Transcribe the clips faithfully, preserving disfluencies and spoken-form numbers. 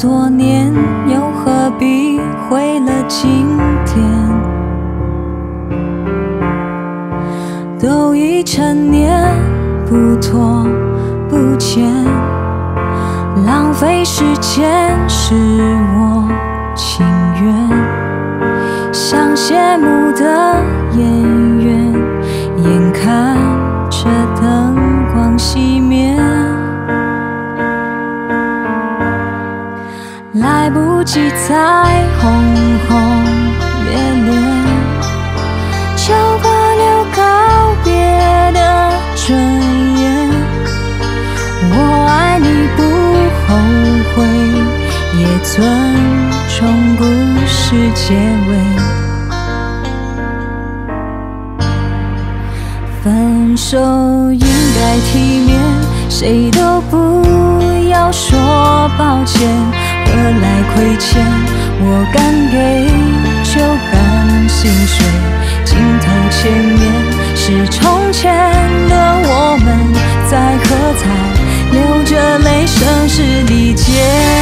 多年，又何必毁了今天？都已成年，不拖不欠，浪费时间是我情愿。像谢幕的演员，眼看着灯光熄灭，来不及再轰轰烈烈，就保留告别的尊严。我爱你不后悔，也尊重故事结尾。分手应该体面，谁都不要说抱歉。何来亏欠？我敢给就敢心碎。镜头前面是从前的我们，在喝彩，流着泪，声嘶力竭。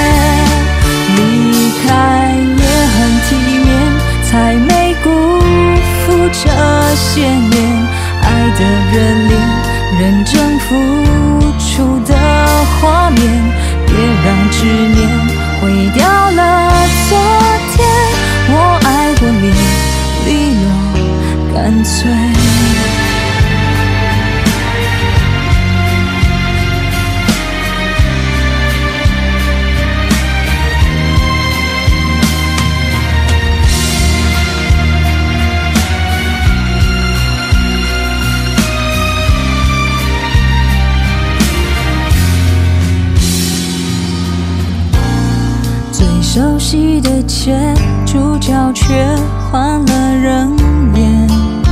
离开也很体面，才没辜负这些年爱的热烈，认真付出的画面。别让执念毁掉了昨天，我爱过你，利落干脆。熟悉的街，主角却换了人演。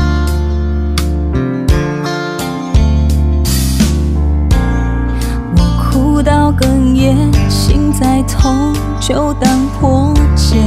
我哭到哽咽，心再痛就当破茧。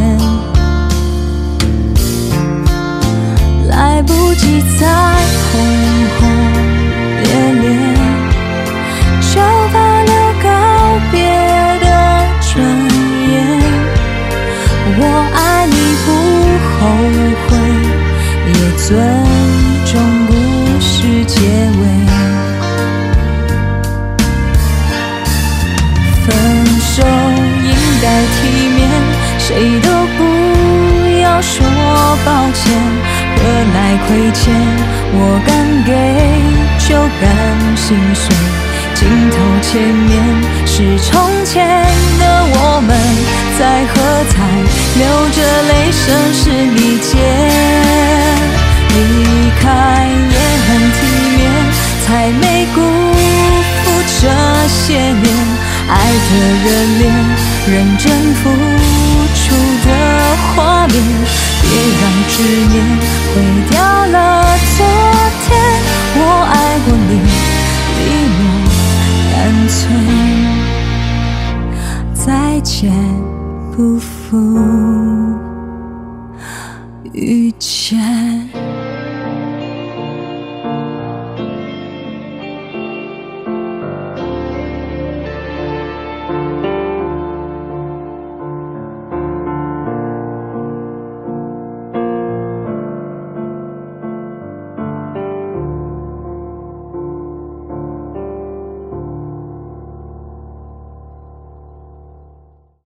来不及再轰轰烈烈，就保留告别的尊严。我爱你不后悔，也尊重故事结尾。分手应该体面，谁都不要说抱歉。何来亏欠？我敢给就敢心碎。镜头前面是从前的我们，在喝彩，流着泪，声嘶力竭。离开也很体面，才没辜负这些年爱的热烈，认真付出的画面。别让执念毁掉了昨天，我爱过你，利落干脆。再见不负遇见。